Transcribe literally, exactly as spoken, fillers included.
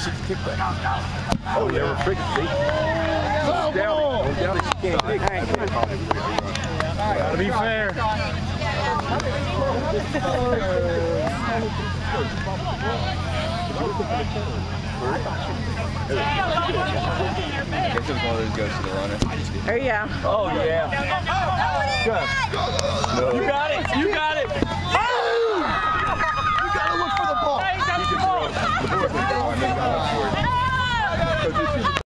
six kickback. Oh, yeah, we're freaking feet. Down it. Down it. She can't kick. Gotta be fair. This is one of those goes to the runner. There you go. Oh, yeah. Good. No. You got it. You got it.